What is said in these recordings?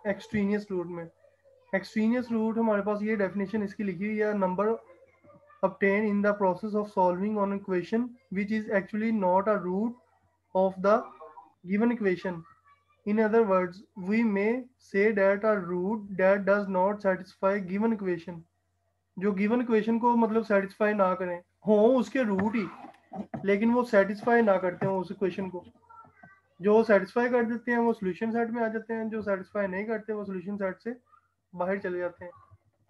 Extraneous root में। Extraneous root हमारे पास ये डेफिनेशन इसकी लिखी हुई है, number obtained in the process of solving an equation which is actually not a root of the given equation. In other words, we may say that a root that does not satisfy given equation, जो given equation को मतलब satisfy ना करें, हो उसके root ही, लेकिन वो satisfy ना करते हो उस इक्वेशन को। जो सेटिस्फाई कर देते हैं वो सोल्यूशन सेट में आ जाते हैं, जो सेटिस्फाई नहीं करते वो सोल्यूशन सेट से बाहर चले जाते हैं।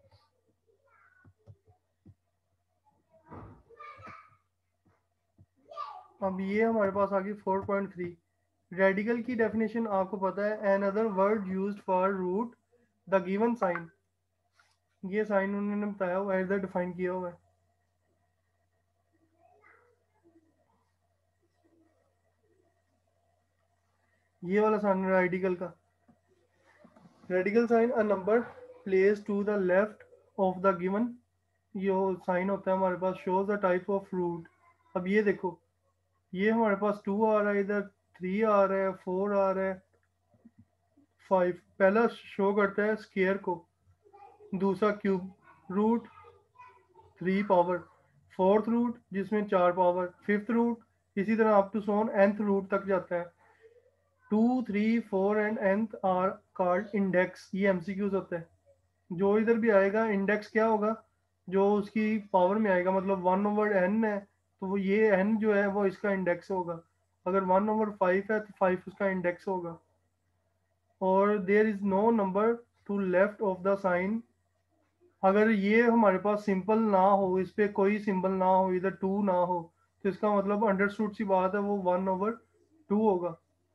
अब ये हमारे पास आ गई 4.3। रेडिकल की डेफिनेशन आपको पता है, another word used for root the given sign. ये साइन उन्होंने बताया हुआ है, इधर डिफाइन किया हुआ है। ये वाला साइन रेडिकल का, radical sign a number place to the left of the given, ये साइन होता है हमारे पास, shows the type of root. अब ये देखो, ये हमारे पास 2 आ रहा है, इधर 3 आ रहा है, 4 आ रहा है, 5। पहला शो करता है स्केयर को, दूसरा cube root 3 power, fourth root जिसमें 4 पावर, फिफ्थ रूट, इसी तरह अप टू सोन nth रूट तक जाता है। 2, 3, 4 and nth are called index. ये एमसीक्यूज होता है। जो इधर भी आएगा इंडेक्स क्या होगा, जो उसकी पावर में आएगा, मतलब 1/n है तो वो ये n जो है वो इसका इंडेक्स होगा। अगर 1/5 है तो 5 उसका इंडेक्स होगा। और there is no number to left of the sign. अगर ये हमारे पास सिंपल ना हो, इस पे कोई सिंबल ना हो, इधर 2 ना हो, तो इसका मतलब अंडरस्टूड सी बात है वो 1/2 होगा।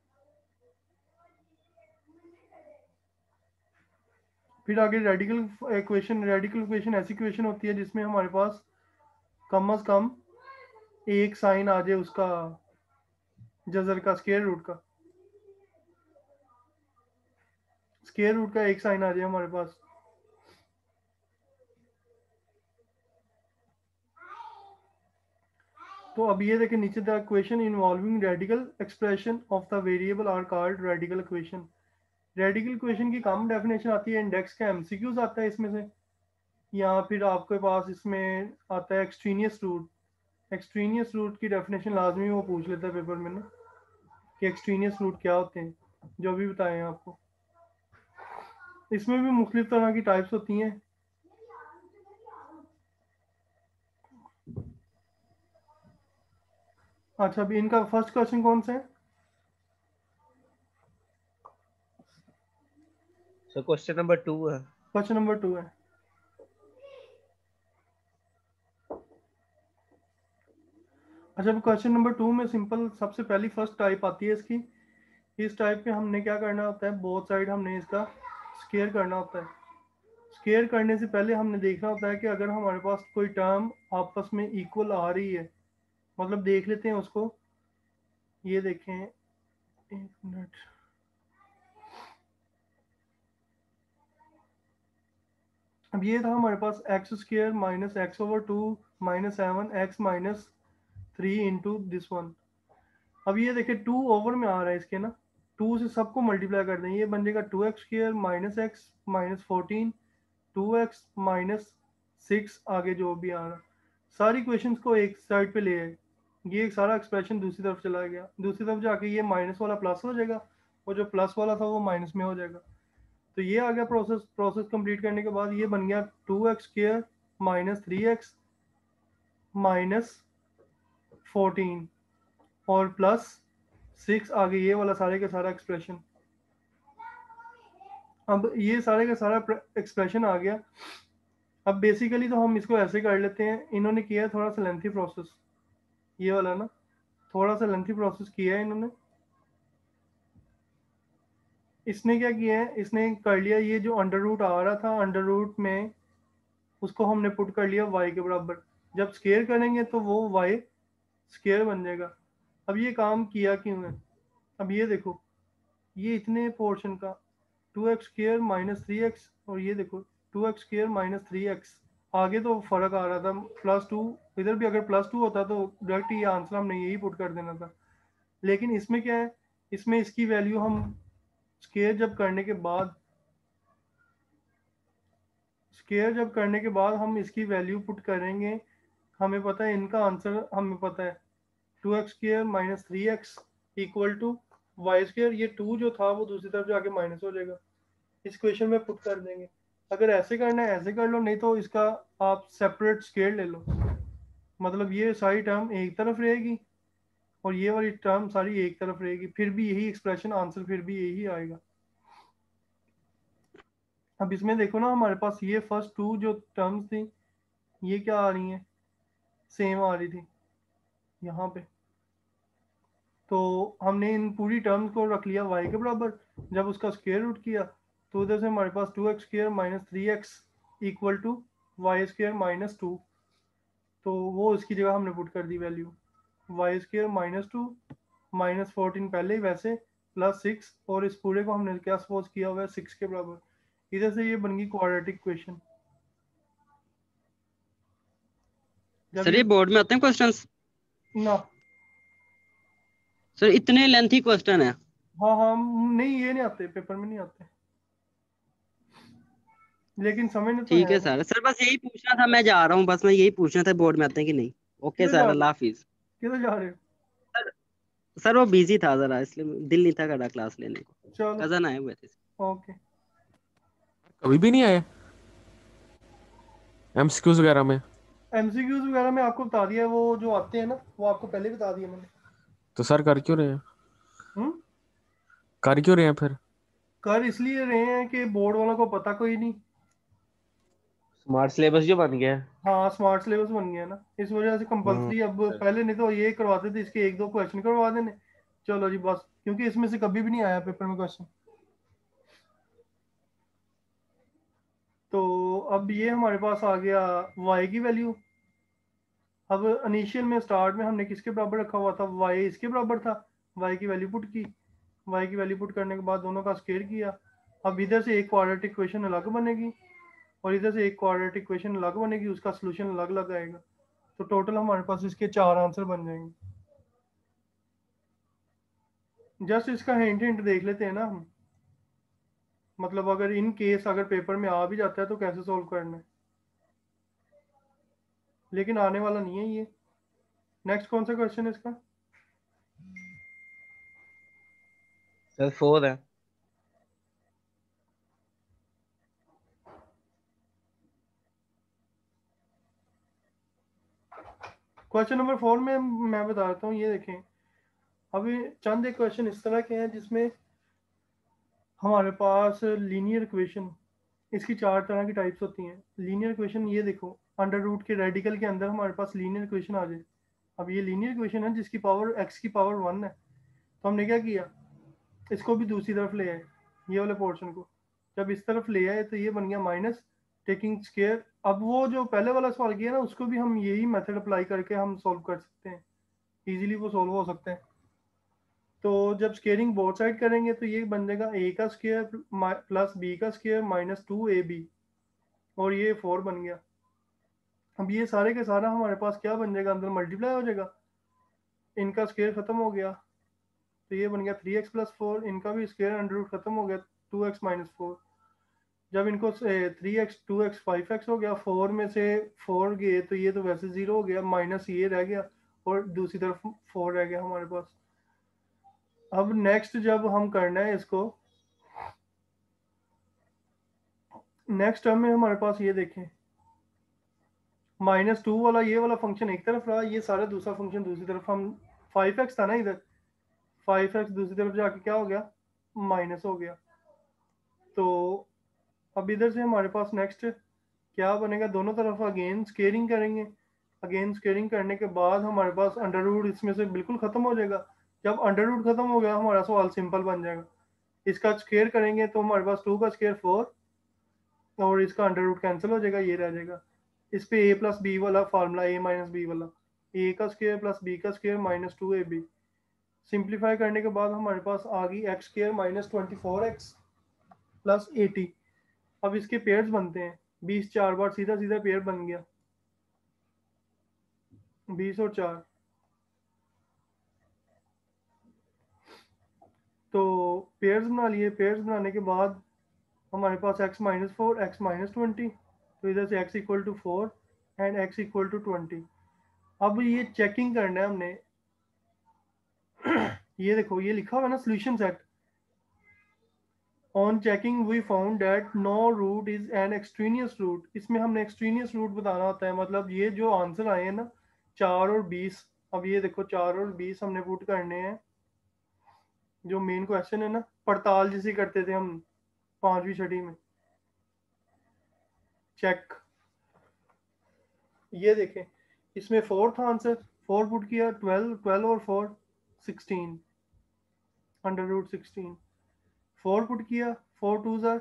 फिर आगे रेडिकल इक्वेशन। रेडिकल इक्वेशन ऐसी इक्वेशन होती है जिसमें हमारे पास कम से कम एक साइन आ जाए उसका, जजर का, स्केयर रूट का, स्केयर रूट का एक साइन आ जाए हमारे पास। तो अब ये देखें नीचे, the equation involving radical expression of the variable are called radical equation. Radical equation की कम डेफिनेशन आती है, इंडेक्स का एमसीक्यूज आता है इसमें से, या फिर आपके पास इसमें आता है एक्सट्रीनियस रूट। एक्सट्रीनियस रूट की डेफिनेशन लाजमी वो पूछ लेता है पेपर में ना, कि एक्सट्रीनियस रूट क्या होते हैं, जो भी बताए हैं आपको। इसमें भी मुख्तलिफ तरह की टाइप्स होती हैं। अच्छा, अभी इनका फर्स्ट क्वेश्चन कौन सा है? सो क्वेश्चन नंबर 2 है। क्वेश्चन नंबर 2 है। अच्छा, क्वेश्चन नंबर 2 में सिंपल सबसे पहली फर्स्ट टाइप आती है इसकी। इस टाइप में हमने क्या करना होता है, बोथ साइड हमने इसका स्केयर करना होता है। स्केयर करने से पहले हमने देखना होता है कि अगर हमारे पास कोई टर्म आपस में इक्वल आ रही है, मतलब देख लेते हैं उसको। ये देखें, एक मिनट। अब ये था हमारे पास x square minus x/2 minus 7x minus 3 into this one. अब ये देखें 2 ओवर में आ रहा है इसके ना, 2 से सबको मल्टीप्लाई कर दें, ये बन जाएगा 2x square minus x minus 14, 2x minus 6, आगे जो भी आ रहा, सारी क्वेश्चंस को एक साइड पे ले आए। ये एक सारा एक्सप्रेशन दूसरी तरफ चला गया, दूसरी तरफ जाके ये माइनस वाला प्लस हो जाएगा, और जो प्लस वाला था वो माइनस में हो जाएगा। तो ये आ गया प्रोसेस। प्रोसेस कंप्लीट करने के बाद ये बन गया 2x square minus 3x minus 14 और प्लस 6, आगे ये वाला सारे का सारा एक्सप्रेशन। अब ये सारे का सारा एक्सप्रेशन आ गया। अब बेसिकली तो हम इसको ऐसे कर लेते हैं, इन्होंने किया है थोड़ा सा लेंथी प्रोसेस, ये वाला ना, थोड़ा सा लेंथी प्रोसेस किया है इन्होंने। इसने क्या किया है, इसने कर लिया ये जो अंडर रूट आ रहा था, अंडर रूट में उसको हमने पुट कर लिया y के बराबर। जब स्केयर करेंगे तो वो y स्केयर बन जाएगा। अब ये काम किया क्यों है, अब ये देखो, ये इतने पोर्शन का 2x स्केयर माइनस 3x, और ये देखो 2x स्केयर माइनस 3x, आगे तो फर्क आ रहा था +2, इधर भी अगर +2 होता तो डायरेक्ट ये आंसर हमने यही पुट कर देना था। लेकिन इसमें क्या है, इसमें इसकी वैल्यू हम स्केयर जब करने के बाद स्क्वायर जब करने के बाद हम इसकी वैल्यू पुट करेंगे, हमें पता है इनका आंसर हमें पता है 2x square minus 3x equal to y square. ये 2 जो था वो दूसरी तरफ जाके माइनस हो जाएगा, इस क्वेश्चन में पुट कर देंगे। अगर ऐसे करना है ऐसे कर लो, नहीं तो इसका आप सेपरेट स्क्वायर ले लो, मतलब ये सारी टर्म एक तरफ रहेगी और ये वाली टर्म सारी एक तरफ रहेगी, फिर भी यही एक्सप्रेशन आंसर फिर भी यही आएगा। अब इसमें देखो ना, हमारे पास ये फर्स्ट 2 जो टर्म्स थी ये क्या आ रही हैं, सेम आ रही थी यहाँ पे। तो हमने इन पूरी टर्म्स को रख लिया y के बराबर, जब उसका स्क्वायर रूट किया तो उधर से हमारे पास 2x square minus 3x equal to y square minus 2। तो वो इसकी जगह हमने पुट कर दी value y square minus 2 minus 14 पहले ही वैसे प्लस 6, और इस पूरे को हमने क्या सपोज किया हुआ है 6 के बराबर। इधर से ये बन गई क्वाड्रेटिक क्वेश्चन। जब सर ये ये बोर्ड में आते हैं क्वेश्चंस? ना, सर इतने लेंथी क्वेश्चन है? हाँ हाँ, नहीं ये नहीं आते, पेपर में नहीं आते, लेकिन समझने तो ठीक है है ना। सर। सर बस यही पूछना था, मैं जा रहा हूँ, बस मैं यही पूछना था बोर्ड में आते हैं कि नहीं। ओके किधर जा सर, रहे हो, अल्लाह हाफिज। किधर जा रहे हो? सर सर वो बिजी था जरा, इसलिए दिल नहीं था करा क्लास लेने को। चलो, कजन आए हुए थे। ओके। कभी भी नहीं आए एमसीक्यूज वगैरह में? एमसीक्यूज वगैरह में आपको बता दिया है, वो जो आते हैं ना वो आपको पहले बता दिया मैंने। तो सर कर क्यों रहे हैं? हम्म। कर क्यों रहे हैं फिर? कर इसलिए रहे हैं कि बोर्ड वालों को पता कोई नहीं। स्मार्ट सिलेबस जो बन गया है। हाँ, स्मार्ट सिलेबस बन गया ना, इस वजह से कंपलसरी अब, सर, पहले नहीं तो ये करवाते थे इसके एक दो क्वेश्चन करवा देने, चलो जी बस, क्योंकि इसमें से कभी भी नहीं आया पेपर में क्वेश्चन। तो अब ये हमारे पास आ गया y की वैल्यू। अब इनिशियल में स्टार्ट में हमने किसके बराबर रखा हुआ था, y इसके बराबर था, y की वैल्यू पुट की, y की वैल्यू पुट करने के बाद दोनों का स्क्वायर किया। अब इधर से एक क्वाड्रेटिक क्वेश्चन अलग बनेगी और इधर से एक क्वाड्रेटिक क्वेश्चन अलग बनेगी, उसका सोल्यूशन अलग अलग आएगा। तो टोटल हमारे पास इसके 4 आंसर बन जाएंगे। जस्ट इसका हिंट हिंट देख लेते हैं ना हम, मतलब अगर इन केस अगर पेपर में आ भी जाता है तो कैसे सॉल्व करना है, लेकिन आने वाला नहीं है ये। नेक्स्ट कौन सा क्वेश्चन है इसका? सर 4 है। क्वेश्चन नंबर 4 में मैं बता देता हूँ, ये देखें। अभी चंद एक क्वेश्चन इस तरह के हैं जिसमें हमारे पास लीनियर इक्वेशन, इसकी 4 तरह की टाइप्स होती हैं। लीनियर इक्वेशन ये देखो, अंडर रूट के रेडिकल के अंदर हमारे पास लीनियर इक्वेशन आ जाए। अब ये लीनियर इक्वेशन है जिसकी पावर x की पावर 1 है, तो हमने क्या किया, इसको भी दूसरी तरफ ले आए, ये वाले पोर्शन को जब इस तरफ ले आए तो ये बन गया माइनस टेकिंग स्क्वायर। अब वो जो पहले वाला सवाल किया ना उसको भी हम यही मेथड अप्लाई करके हम सॉल्व कर सकते हैं, इजीली वो सॉल्व हो सकते हैं। तो जब स्केयरिंग बोथ साइड करेंगे तो ये बन जाएगा a का स्क्वायर प्लस b का स्क्वायर माइनस 2ab, और ये 4 बन गया। अब ये सारे के सारा हमारे पास क्या बन जाएगा, अंदर मल्टीप्लाई हो जाएगा, इनका स्क्वायर खत्म हो गया तो ये बन गया 3x प्लस 4, इनका भी स्क्वायर अंडर रूट खत्म हो गया 2x माइनस 4। जब इनको 3x 2x 5x हो गया, 4 में से 4 गए तो ये तो वैसे 0 हो गया, माइनस ये रह गया और दूसरी तरफ 4 रह गया हमारे पास। अब नेक्स्ट जब हम करना है इसको, नेक्स्ट टर्म में हमारे पास ये देखें, -2 वाला ये वाला फंक्शन एक तरफ रहा, ये सारा दूसरा फंक्शन दूसरी तरफ। हम 5x था ना इधर, 5x दूसरी तरफ जाके क्या हो गया, माइनस हो गया। तो अब इधर से हमारे पास नेक्स्ट क्या बनेगा, दोनों तरफ अगेन स्केयरिंग करेंगे। अगेन स्केयरिंग करने के बाद हमारे पास अंडर रूट इसमें से बिल्कुल खत्म हो जाएगा। जब अंडर रूट खत्म हो गया हमारा सवाल सिंपल बन जाएगा। इसका स्केयर करेंगे तो हमारे पास 2 का स्केयर 4 और इसका अंडर रूट कैंसिल हो जाएगा, ये रह जाएगा। इस पे a प्लस बी वाला फार्मूला, a माइनस बी वाला, a का स्केयर प्लस b का स्केयर माइनस 2ab। सिंप्लीफाई करने के बाद हमारे पास आ गई x square minus 24x plus 80। अब इसके पेयर्स बनते हैं, 20 4 बार सीधा सीधा पेयर बन गया, 20 और 4। तो पेयर्स बना लिए, पेयर्स बनाने के बाद हमारे पास x माइनस 4 x माइनस 20, तो इधर से x equal to 4 and x equal to 20। अब ये चेकिंग करना है हमने। ये देखो ये लिखा हुआ है ना solution set. On checking we found that no root is an extraneous root. इसमें हमने एक्सट्रीनियस रूट बताना होता है, मतलब ये जो आंसर आए हैं ना 4 और 20। अब ये देखो 4 और 20 हमने पुट करने हैं। जो मेन क्वेश्चन है ना, पड़ताल जिसे करते थे हम 5वीं छठी में, चेक। ये देखें इसमें 4 था आंसर, 4 पुट किया, 12, 12 और 4 16 अंडर रूट 16। 4 पुट किया, 4 टू ज़ार,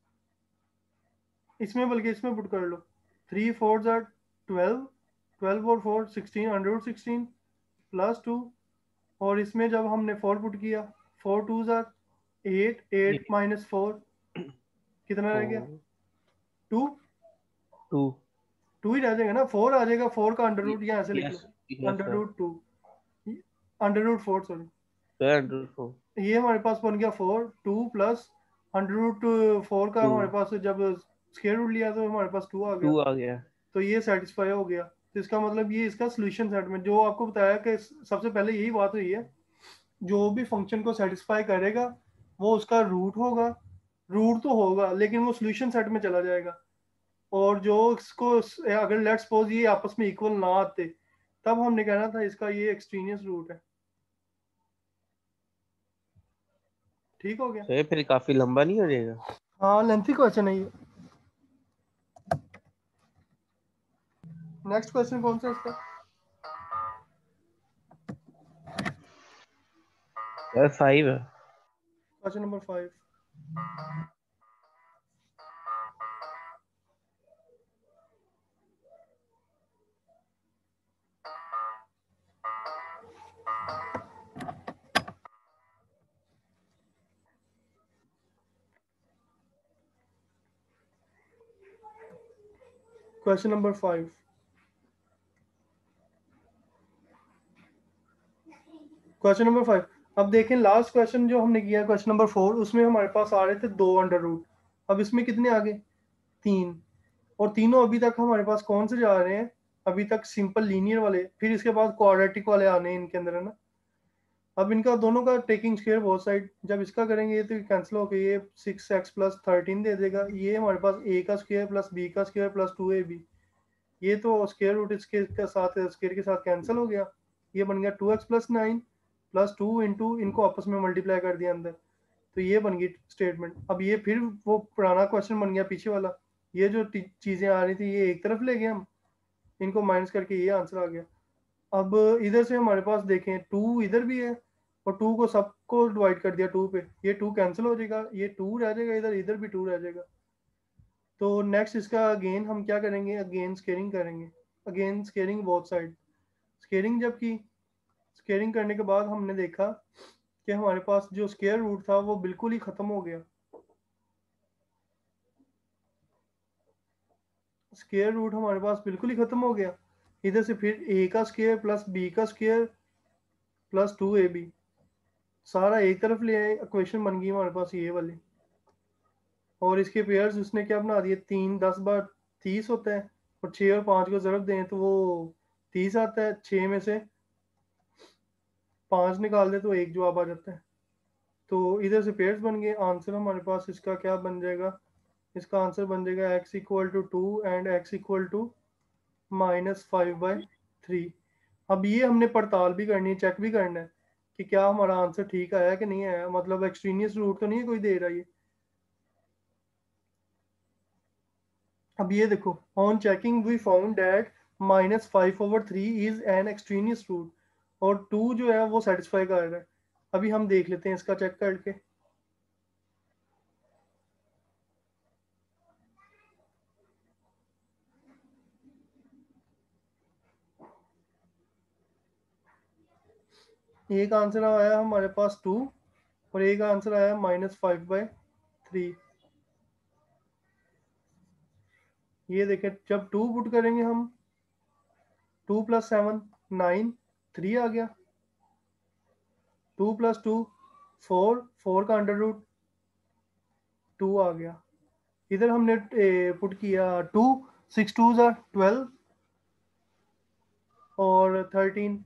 इसमें बल्कि इसमें पुट कर लो, 3 4 ज़ार 12, 12 और 4 16 अंडर रूट 16 प्लस 2। और इसमें जब हमने 4 पुट किया, 4 टू ज़ार 8, 8 माइनस 4 कितना रह गया, 2। 2। 2 ही रह जाएगा ना, 4 आ जाएगा, 4 का अंडर रूट यहाँ ऐसे लिख यस लो, yes under sir. Root 2, under root 4 sorry. Sir ये हमारे पास बन गया 4, 2 प्लस अंडर रूट 4 का 2 हमारे पास जब स्क्वायर रूट लिया तो हमारे पास 2 आ 2 गया। आ गया। तो ये सेटिस्फाई हो गया। तो इसका मतलब ये इसका सोल्यूशन सेट में जो आपको बताया कि सबसे पहले यही बात हुई है, जो भी फंक्शन को सेटिस्फाई करेगा वो उसका रूट होगा। रूट तो होगा लेकिन वो सोल्यूशन सेट में चला जाएगा। और जो इसको अगर लेट्स सपोज ये आपस में इक्वल ना आते तब हमने कहना था इसका ये एक्सट्रीनियस रूट है। ठीक हो गया। सर फिर काफी लंबा नहीं हो जाएगा? हाँ लेंथी क्वेश्चन है ये। नेक्स्ट क्वेश्चन कौन सा है इसका? सर 5 है। Question number 5। Question number 5। Question number 5। अब देखें लास्ट क्वेश्चन जो हमने किया क्वेश्चन नंबर 4, उसमें हमारे पास आ रहे थे 2 अंडर रूट। अब इसमें कितने आ गए? 3। और तीनों अभी तक हमारे पास कौन से जा रहे हैं? अभी तक सिंपल लीनियर वाले, फिर इसके बाद क्वाड्रेटिक वाले आने हैं इनके अंदर, है ना। अब इनका दोनों का टेकिंग स्क्वायर बोथ साइड, जब इसका करेंगे तो कैंसिल होकर ये 6x प्लस 13 दे देगा। ये हमारे पास a का स्क्वायर प्लस b का स्क्वायर प्लस 2ab, ये तो स्क्वायर रूट इसके साथ स्क्वायर के साथ कैंसिल हो गया। ये बन गया 2x प्लस 9 प्लस 2 इंटू इनको आपस में मल्टीप्लाई कर दिया अंदर, तो ये बन गई स्टेटमेंट। अब ये फिर वो पुराना क्वेश्चन बन गया पीछे वाला। ये जो चीज़ें आ रही थी ये एक तरफ ले गए हम, इनको माइनस करके ये आंसर आ गया। अब इधर से हमारे पास देखें 2 इधर भी है और 2 को सबको डिवाइड कर दिया 2 पे, ये 2 कैंसिल हो जाएगा, ये 2 रह जाएगा इधर, इधर भी 2 रह जाएगा। तो नेक्स्ट इसका अगेन हम क्या करेंगे, अगेन स्केयरिंग करेंगे, again squaring both side. Squaring जब की, स्केयरिंग करने के बाद हमने देखा कि हमारे पास जो स्क्वायर रूट था वो बिल्कुल ही खत्म हो गया। स्क्वायर रूट हमारे पास बिल्कुल ही खत्म हो गया। इधर से फिर a का स्क्वायर प्लस b का स्क्वायर प्लस 2ab सारा एक तरफ ले आए, इक्वेशन बन गई हमारे पास ये वाली। और इसके पेयर्स उसने क्या बना दिए, 3 10 बार 30 होता है, और 6 और 5 को ज़रब दें तो वो 30 आता है। 6 में से 5 निकाल दे तो 1 जवाब आ जाता है। तो इधर से पेयर्स बन गए। आंसर हमारे पास इसका क्या बन जाएगा, इसका आंसर बन जाएगा x equal to 2 and x equal to -5/3। अब ये हमने पड़ताल भी करनी है, चेक भी करना है कि क्या हमारा आंसर ठीक आया कि नहीं आया, मतलब एक्सट्रीनियस रूट तो नहीं है कोई दे रहा है। अब ये देखो, on checking we found that -5/3 is an extraneous root, और 2 जो है वो सेटिस्फाई कर रहा है। अभी हम देख लेते हैं इसका चेक करके। एक आंसर आया हमारे पास 2 और एक आंसर आया -5/3। ये देखें जब 2 पुट करेंगे हम, 2 + 7 9, 3 आ गया। 2 + 2 4, 4 का अंडर रूट 2 आ गया। इधर हमने पुट किया 2 6 2s are 12 और 13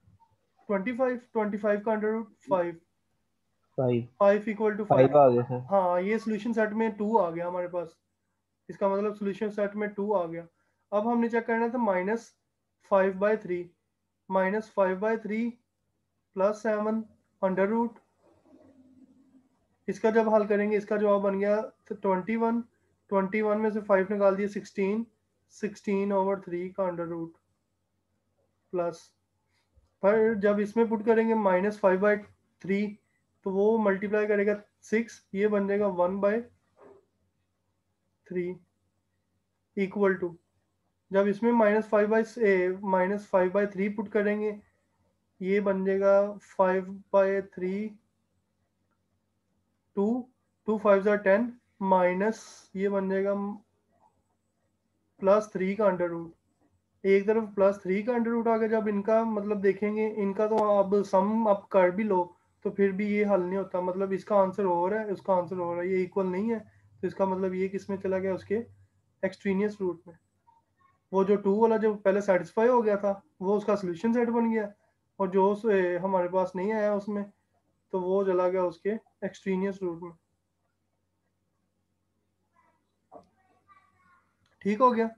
25 का अंडर रूट 5 5 5 इक्वल टू 5 5। आ गया सर। हाँ ये सोल्यूशन सेट में 2 आ गया हमारे पास, इसका मतलब सोल्यूशन सेट में 2 आ गया। अब हमने चेक करना था -5/3 -5/3 प्लस 7 अंडर रूट। इसका जब हल करेंगे इसका जवाब बन गया 21। 21 में से 5 निकाल दिए 16 16/3 का अंडर रूट प्लस, पर जब इसमें पुट करेंगे -5/3 तो वो मल्टीप्लाई करेगा 6, ये बन जाएगा 1/3 इक्वल टू, जब इसमें -5/3 पुट करेंगे ये बन जाएगा 5/3 2 2 5 10 माइनस ये बन जाएगा +3 का अंडर रूट। एक तरफ +3 का अंडर रूट आ गया, जब इनका मतलब देखेंगे इनका तो अब सम आप कर भी लो तो फिर भी ये हल नहीं होता, मतलब इसका आंसर और है उसका आंसर और है, ये इक्वल नहीं है, तो इसका मतलब ये किस में चला गया, उसके एक्सट्रीनियस रूट में। वो जो 2 वाला जो पहले सेटिस्फाई हो गया था वो उसका सोल्यूशन सेट बन गया, और जो हमारे पास नहीं आया उसमें तो वो चला गया उसके एक्सट्रीनियस रूट में। ठीक हो गया।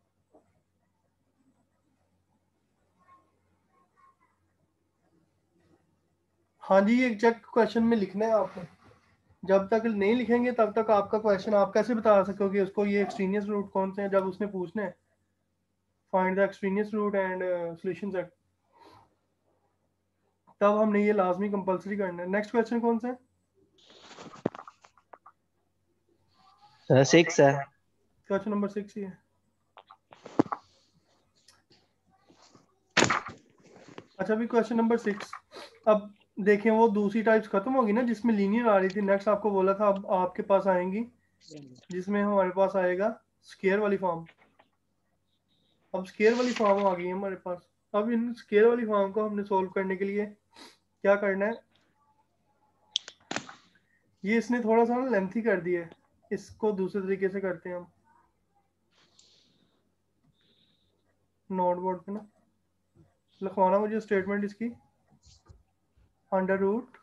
हाँ जी, ये एग्जैक्ट क्वेश्चन में लिखना है आपने, जब तक नहीं लिखेंगे तब तक आपका क्वेश्चन आप कैसे बता सकोगे उसको ये एक्सट्रीनियस रूट कौन से हैं, जब उसने पूछना है find the extraneous root and solution set, तब हमने ये लाजमी कंपलसरी करना है। नेक्स्ट क्वेश्चन कौन सा है? सर 6 है। क्वेश्चन नंबर 6 ही है। अच्छा अभी क्वेश्चन नंबर 6, अब देखें वो दूसरी टाइप्स खत्म होगी ना जिसमें लीनियर आ रही थी, नेक्स्ट आपको बोला था अब आपके पास आएंगी जिसमें हमारे पास आएगा स्केयर वाली फॉर्म। अब स्केयर वाली फॉर्म आ गई है हमारे पास। अब इन स्केयर वाली फॉर्म को हमने सोल्व करने के लिए क्या करना है, ये इसने थोड़ा सा लेंथी कर दिया है, इसको दूसरे तरीके से करते हैं हम नोट बोर्ड पे ना, लिखवाना मुझे स्टेटमेंट इसकी under root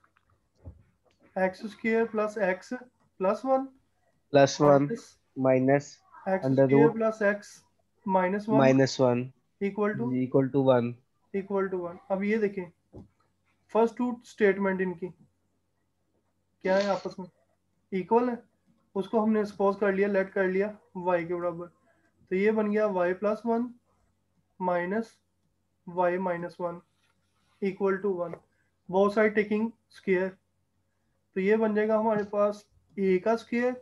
x² plus x plus 1 +1 minus minus under x² root plus x minus 1 -1 equal to equal to 1। 1। अब ये देखें फर्स्ट टू स्टेटमेंट इनकी क्या है, आपस में इक्वल है, उसको हमने सपोज कर लिया, लेट कर लिया y के बराबर, तो ये बन गया y plus 1 minus y minus 1 equal to 1, both side taking square, तो ये बन जाएगा हमारे पास a का स्क्वायर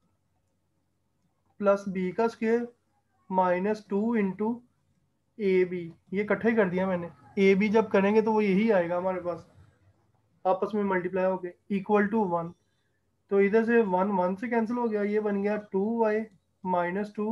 प्लस b का स्क्वायर -2 इंटू ए बी, ये इकट्ठे कर दिया मैंने, ए बी जब करेंगे तो वो यही आएगा हमारे पास आपस में मल्टीप्लाई हो गए इक्वल टू 1, तो इधर से 1 1 से कैंसिल हो गया, ये बन गया 2y -2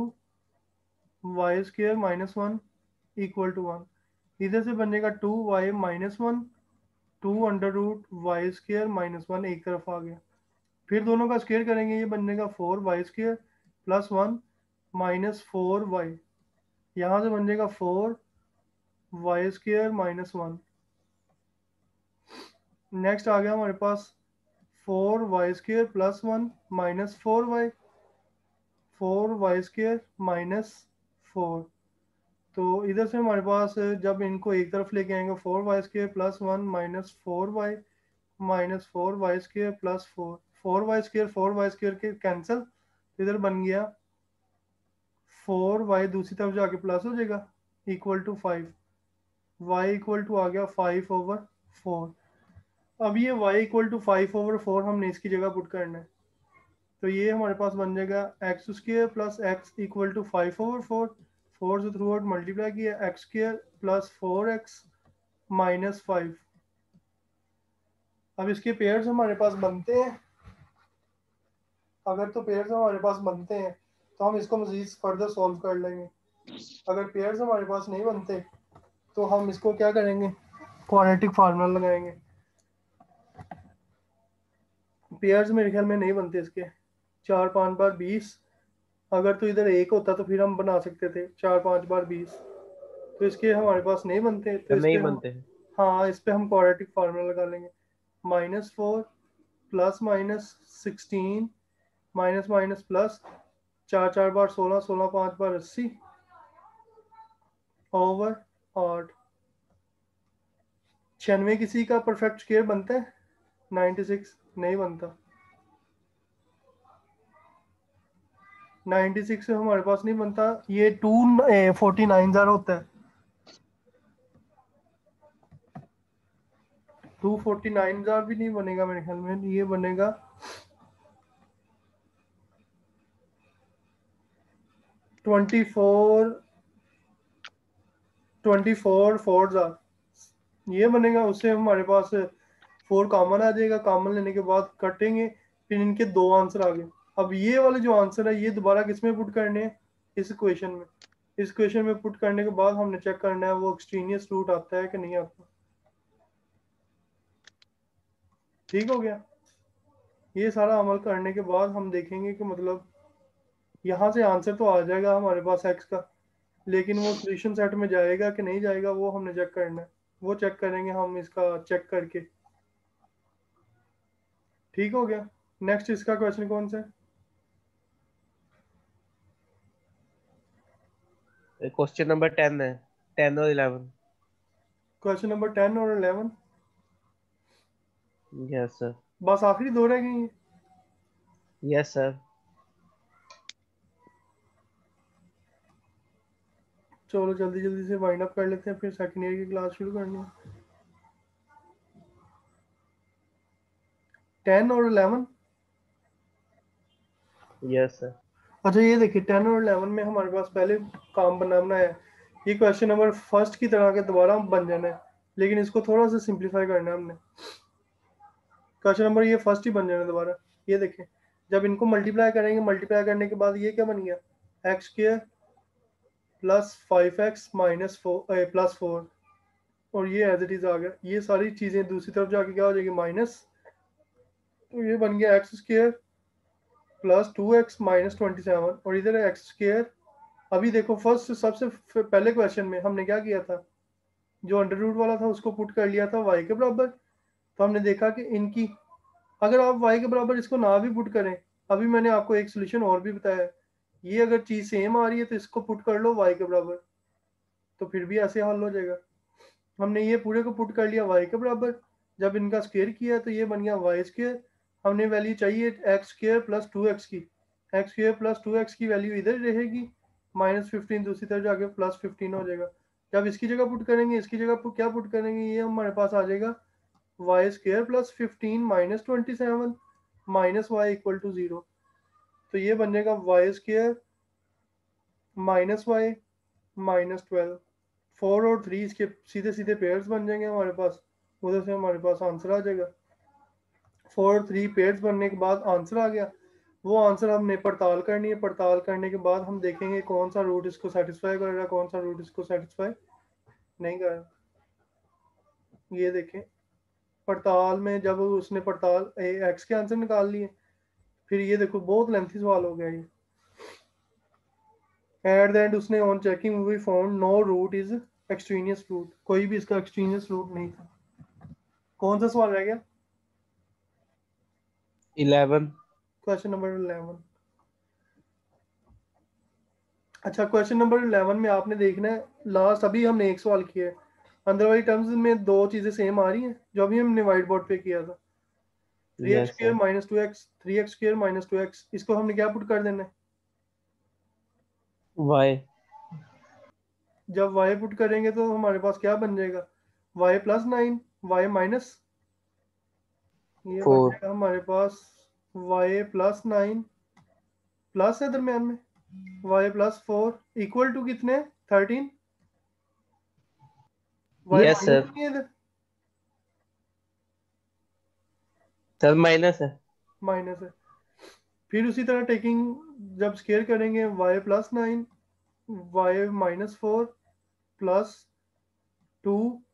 y² -1 इक्वल टू 1, इधर से बनेगा 2y -1 2 अंडर रूट y² -1 एक तरफ आ गया, फिर दोनों का स्क्वायर करेंगे ये बनेगा 4y² प्लस 1 -4y, यहाँ से बन जाएगा 4y² -1, नेक्स्ट आ गया हमारे पास 4y² प्लस 1 -4y 4y² -4, तो इधर से हमारे पास जब इनको एक तरफ लेके आएंगे 4y² plus 1 -4y -4y² plus 4 4y² के कैंसिल, इधर बन गया 4y दूसरी तरफ जाके प्लस हो जाएगा equal to 5, y equal to आ गया 5/4। अब ये y इक्वल टू 5/4 हमने इसकी जगह पुट करना है, तो ये हमारे पास बन जाएगा x² plus x equal to 5/4, 4 से थ्रू आउट मल्टीप्लाई किया x² प्लस 4x माइनस 5। अब इसके पेयर्स हमारे पास बनते हैं, अगर तो पेयर्स हमारे पास बनते हैं तो हम इसको मजीद फर्दर सॉल्व कर लेंगे, अगर पेयर्स हमारे पास नहीं बनते तो हम इसको क्या करेंगे, क्वाड्रेटिक फार्मूला लगाएंगे। पेयर्स मेरे ख्याल में नहीं बनते इसके, 4 5 बार 20 अगर तो इधर 1 होता तो फिर हम बना सकते थे 4 5 बार 20, तो इसके हमारे पास नहीं बनते, तो इस नहीं पे हम, बनते हैं। हाँ इस पे हम क्वाड्रेटिक फार्मूला लगा लेंगे। -4 plus minus 16 minus minus plus, 4 4 बार 16, 16 5 बार 80 ओवर 8। 96 किसी का परफेक्ट स्क्वायर बनता है? 96 नहीं बनता। 96 से हमारे पास नहीं बनता, ये 249 होता है। 249 भी नहीं बनेगा मेरे ख्याल में, ये बनेगा 24 4 ये बनेगा। उससे हमारे पास 4 कॉमन आ जाएगा, कॉमन लेने के बाद कटेंगे, फिर इनके 2 आंसर आ गए। अब ये वाले जो आंसर है ये दोबारा किस में पुट करने हैं? इस क्वेश्चन में। इस क्वेश्चन में पुट करने के बाद हमने चेक करना है वो एक्सट्रीनियस रूट आता है कि नहीं आता। ठीक हो गया। ये सारा अमल करने के बाद हम देखेंगे कि मतलब यहाँ से आंसर तो आ जाएगा हमारे पास एक्स का, लेकिन वो सोल्यूशन सेट में जाएगा कि नहीं जाएगा वो हमने चेक करना है। वो चेक करेंगे हम इसका चेक करके। ठीक हो गया। नेक्स्ट इसका क्वेश्चन कौन सा है? क्वेश्चन नंबर 10 है, 10 और 11। क्वेश्चन नंबर 10 और 11। Yes sir. बस आखिरी 2 रह गई हैं। Yes sir. चलो जल्दी जल्दी से वाइंड अप कर लेते हैं, फिर सेकेंड ईयर की क्लास शुरू करनी है। 10 और 11। Yes sir. अच्छा ये देखिए 10 और 11 में हमारे पास पहले काम बनाना है। ये क्वेश्चन नंबर फर्स्ट की तरह के दोबारा बन जाना है, लेकिन इसको थोड़ा सा सिंप्लीफाई करना है हमने। क्वेश्चन नंबर ये फर्स्ट ही बन जाना है दोबारा। ये देखें, जब इनको मल्टीप्लाई करेंगे, मल्टीप्लाई करने के बाद ये क्या बन गया? X square plus 5x minus 4 plus 4, और ये एज इट इज आ गया। ये सारी चीज़ें दूसरी तरफ जाके क्या हो जाएगी? माइनस। तो ये बन गया x square plus 2x minus 27, और इधर है एक्स स्क्वायर। अभी देखो फर्स्ट सबसे पहले क्वेश्चन में हमने क्या किया था? जो अंडर रूट वाला था उसको पुट कर लिया था y के बराबर। तो हमने देखा कि इनकी, अगर आप y के बराबर इसको ना भी पुट करें, अभी मैंने आपको एक सोल्यूशन और भी बताया है, ये अगर चीज़ सेम आ रही है तो इसको पुट कर लो y के बराबर, तो फिर भी ऐसे हल हो जाएगा। हमने ये पूरे को पुट कर लिया y के बराबर, जब इनका स्क्वायर किया तो ये बन गया वाई स्क्वायर। हमने वैल्यू चाहिए एक्स स्क्वायर प्लस 2x की, एक्स स्क्वायर प्लस 2x की वैल्यू इधर रहेगी, -15 दूसरी तरफ जाके +15 हो जाएगा। जब इसकी जगह पुट करेंगे, इसकी जगह क्या पुट करेंगे, ये हमारे पास आ जाएगा y square plus 15 minus 27 minus y equal to 0। तो ये बन जाएगा y square minus y minus 12। 4 और 3 इसके सीधे सीधे पेयर्स बन जाएंगे हमारे पास, उधर से हमारे पास आंसर आ जाएगा। 4 और 3 पेयर्स बनने के बाद आंसर आ गया। वो आंसर हमने पड़ताल करनी है। पड़ताल करने के बाद हम देखेंगे कौन सा रूट इसको सेटिस्फाई कर रहा है, कौन सा रूट इसको सेटिस्फाई नहीं कर रहा। ये देखें, पड़ताल में जब उसने पड़ताल एक्स के आंसर निकाल लिए, फिर ये देखो बहुत लेंथी सवाल हो गया ये। एट द एंड उसने on checking we found no root is extraneous root, कोई भी इसका एक्सट्रीनियस रूट नहीं था। कौन सा सवाल रह गया? 11। Question number 11। अच्छा क्वेश्चन नंबर 11 में आपने देखना है, लास्ट अभी हमने एक सवाल किया है, अंदर वाली टर्म्स में 2 चीज़ें सेम आ रही हैं जो अभी हमने व्हाइट बोर्ड पे किया था। 3x yes square sir. Minus 2x, 3x square minus 2x, इसको हमने क्या पुट कर देना है? वाई। जब y पुट करेंगे तो हमारे पास क्या बन जाएगा? y प्लस 9, y माइनस, ये बन 4। जाएगा हमारे पास y प्लस 9 प्लस है दरम्यान में y प्लस 4 इक्वल टू कितने? 13। y yes minus sir. नहीं है इधर, सर माइनस है। माइनस है। फिर उसी तरह टेकिंग, जब स्केयर करेंगे y plus 9 y minus 4 plus 2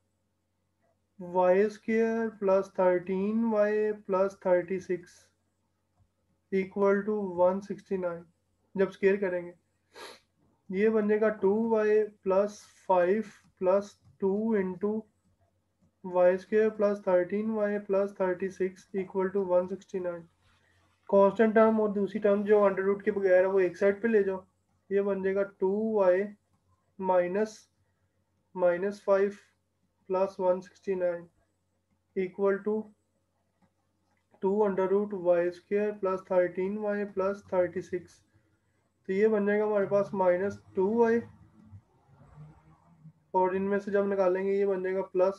y square plus 13y plus 36 equal to 169। जब स्केयर करेंगे। ये बन जाएगा 2y plus 5 plus 2 into y square plus 13y plus 36 equal to 169। Constant term और दूसरी टर्म जो अंडर रूट के बगैर है वो एक साइड पे ले जाओ। ये बन जाएगा 2y minus 5 plus 169 equal to 2 under root y square plus 13y plus 36। तो ये बन जाएगा हमारे पास -2y, और इनमें से जब निकालेंगे ये बन जाएगा प्लस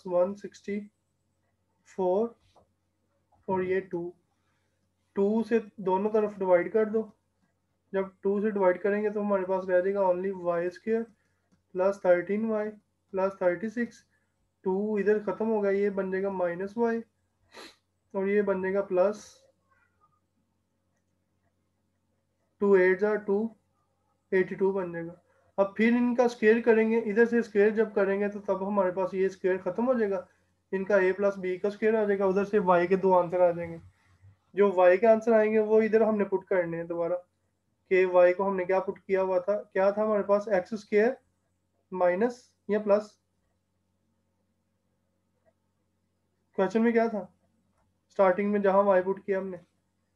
164, और ये 2 से दोनों तरफ डिवाइड कर दो। जब 2 से डिवाइड करेंगे तो हमारे पास रह जाएगा only y square plus 13y plus 36। 2 इधर ख़त्म हो गया, ये बन जाएगा -y, और ये बन जाएगा प्लस 2 8 282 बन जाएगा। अब फिर इनका स्क्वायर करेंगे, इधर से स्क्वायर जब करेंगे तो तब हमारे पास ये स्क्वायर खत्म हो जाएगा, इनका a प्लस बी का स्क्वायर आ जाएगा, उधर से y के 2 आंसर आ जाएंगे। जो y के आंसर आएंगे वो इधर हमने पुट करने हैं दोबारा, कि y को हमने क्या पुट किया हुआ था, क्या था हमारे पास एक्स स्क्वायर माइनस या प्लस, क्वेश्चन में क्या था स्टार्टिंग में जहां y पुट किया हमने,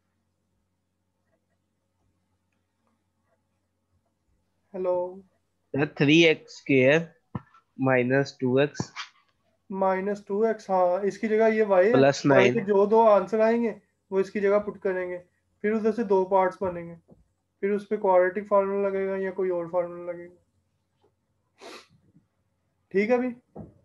hello, 3x square minus 2x -2x। हाँ, इसकी जगह ये y है, प्लस y 9। के जो 2 आंसर आएंगे वो इसकी जगह पुट करेंगे, फिर उधर से 2 पार्ट्स बनेंगे, फिर उस पर क्वाड्रेटिक फार्मूला लगेगा या कोई और फार्मूला लगेगा। ठीक है अभी।